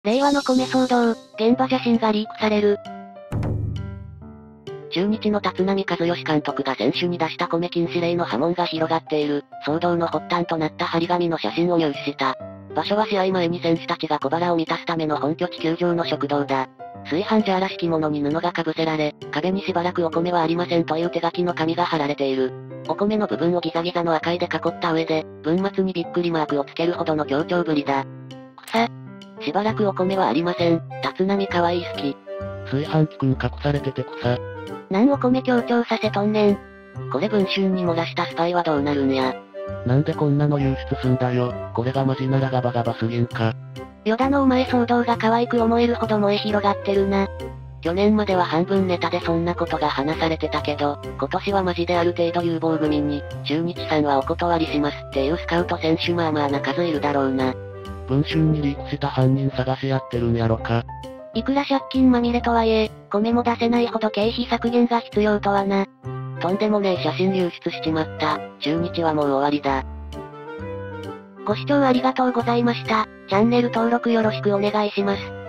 令和の米騒動、現場写真がリークされる。 中日の立浪和義監督が選手に出した米禁止令の波紋が広がっている、騒動の発端となった張り紙の写真を入手した。場所は試合前に選手たちが小腹を満たすための本拠地球場の食堂だ。炊飯ジャーらしきものに布がかぶせられ、壁にしばらくお米はありませんという手書きの紙が貼られている。お米の部分をギザギザの赤いで囲った上で、文末にびっくりマークをつけるほどの強調ぶりだ。しばらくお米はありません。立浪かわいい好き。 炊飯器くん隠されてて草。 なんお米強調させとんねん。 これ文春に漏らしたスパイはどうなるんや。 なんでこんなの流出すんだよ。これがマジならガバガバすぎんか。 よだのお前騒動が可愛く思えるほど燃え広がってるな。 去年までは半分ネタでそんなことが話されてたけど、今年はマジである程度有望組に、中日さんはお断りしますっていうスカウト選手まあまあな数いるだろうな。 文春にリークした犯人探しやってるんやろか。 いくら借金まみれとはいえ、米も出せないほど経費削減が必要とはな。 とんでもねえ写真流出しちまった。中日はもう終わりだ。 ご視聴ありがとうございました。チャンネル登録よろしくお願いします。